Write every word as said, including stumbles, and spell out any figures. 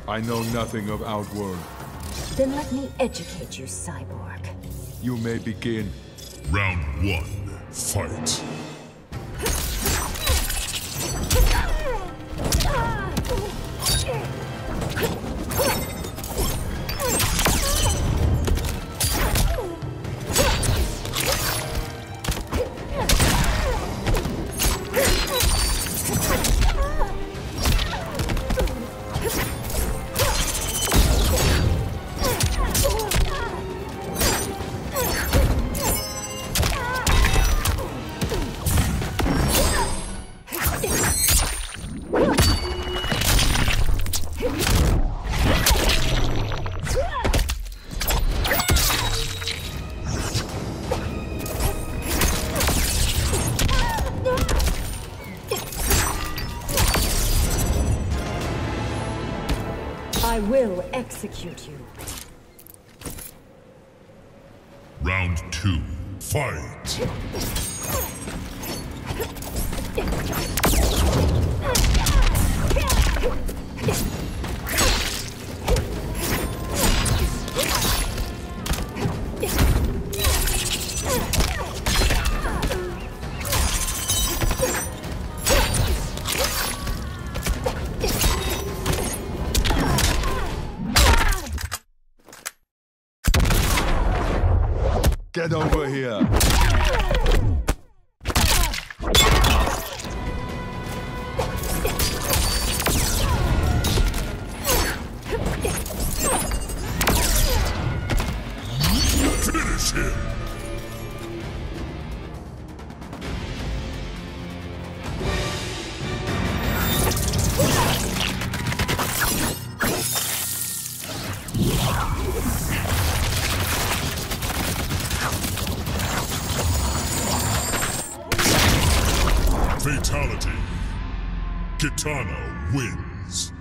I know nothing of Outworld. Then let me educate you, Cyborg. You may begin. Round one, fight. I will execute you. Round two, fight! Get over here! Finish him! Fatality. Kitana wins.